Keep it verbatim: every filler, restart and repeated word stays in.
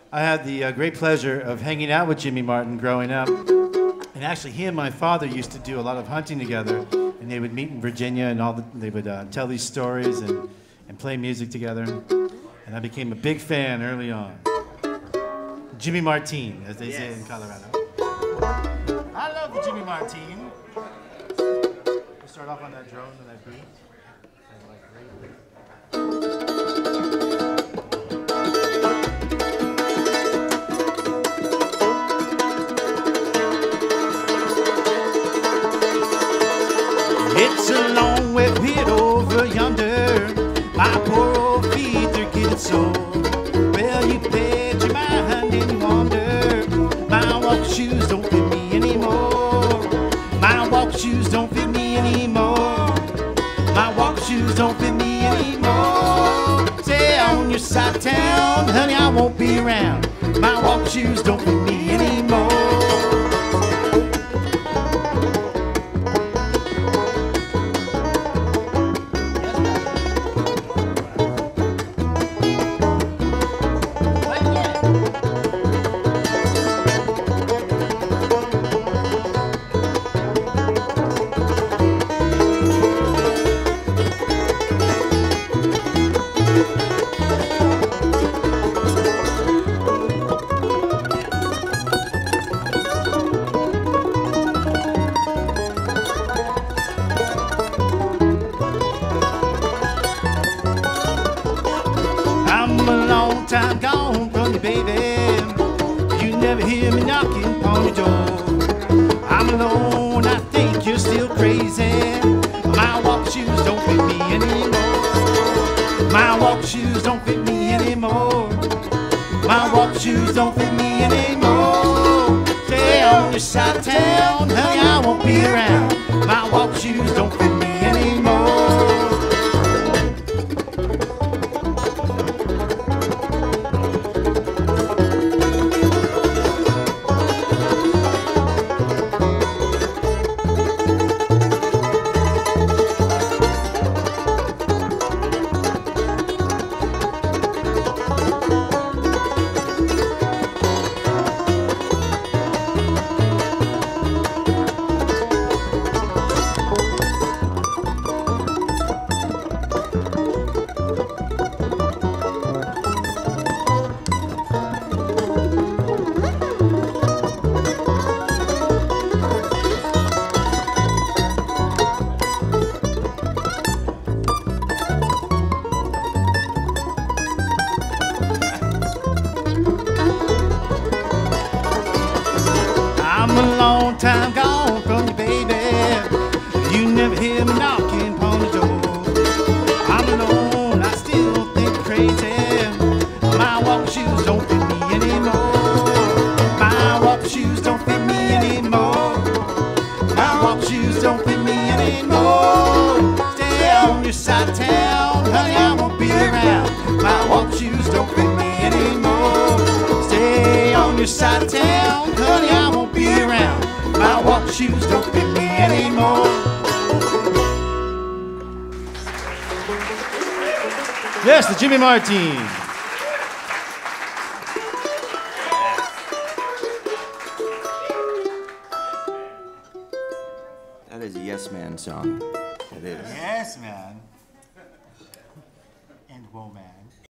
I had the uh, great pleasure of hanging out with Jimmy Martin growing up. And actually, he and my father used to do a lot of hunting together. And they would meet in Virginia, and all the, they would uh, tell these stories and, and play music together. And I became a big fan early on. Jimmy Martin, as they yes. say in Colorado. I love the Jimmy Martin. We'll start off on that drone and that beat. It's a long way pit over yonder. My poor old feet are getting sore. Well, you bet your mind and you wonder. My walk shoes don't fit me anymore. My walk shoes don't fit me anymore. My walk shoes don't fit me anymore. Say on your side of town, honey, I won't be around. My walk shoes don't fit me anymore. I'm gone from you, baby. You never hear me knocking on your door. I'm alone, I think you're still crazy. My walk shoes don't fit me anymore. My walk shoes don't fit me anymore. My walk shoes don't fit me anymore. Stay on your side of town, honey, I won't be around. My walk shoes don't fit me anymore. I'm a long time gone from you, baby. You never hear me knocking on the door. I'm alone, I still think crazy. My walk shoes don't fit me anymore. My walk shoes don't fit me anymore. My walk shoes don't fit me anymore. Stay on your side of town, honey, I won't be around. My walk shoes don't fit me anymore. Stay on your side of town, honey, I won't be around. My walk shoes don't fit me anymore. Yes, the Jimmy Martin. That is a Yes Man song. It is. Yes, man. And woman.